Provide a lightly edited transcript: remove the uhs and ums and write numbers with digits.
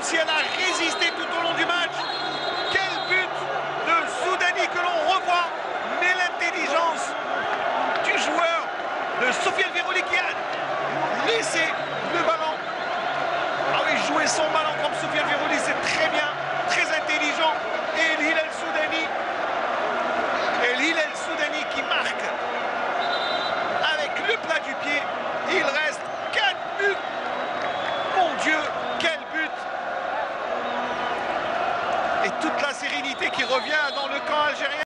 si elle a résisté tout au long du match. Quel but de Soudani que l'on revoit, mais l'intelligence du joueur de Sofiane Veroli qui a laissé le ballon. Ah oui, jouer son ballon comme Sofiane Veroli, c'est très bien, très intelligent. Et El Hilal Soudani qui marque avec le plat du pied. Il reste 4 buts. Mon Dieu, quel but! Et toute la sérénité qui revient dans le camp algérien.